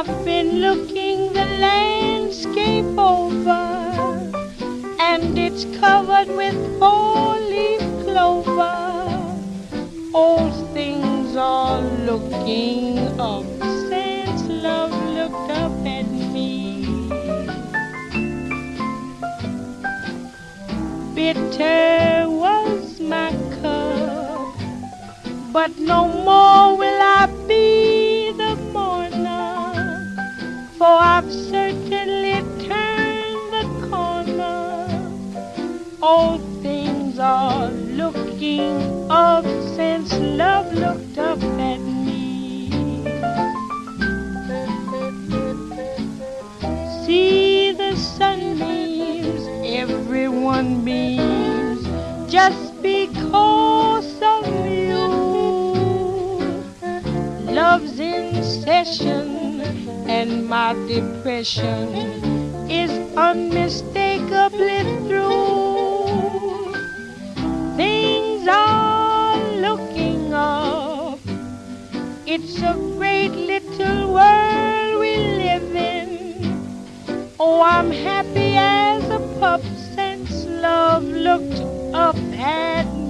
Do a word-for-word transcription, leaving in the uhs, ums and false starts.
I've been looking the landscape over, and it's covered with four-leaf clover. Old things are looking up since love looked up at me. Bitter was my cup, but no more will I be the mourner, for I've certainly turned the corner. All things are looking up since love looked up at me. See the sunbeams, everyone beams just because of you. Love's in session, and my depression is unmistakably through. Things are looking up. It's a great little world we live in. Oh, I'm happy as a pup since love looked up at me.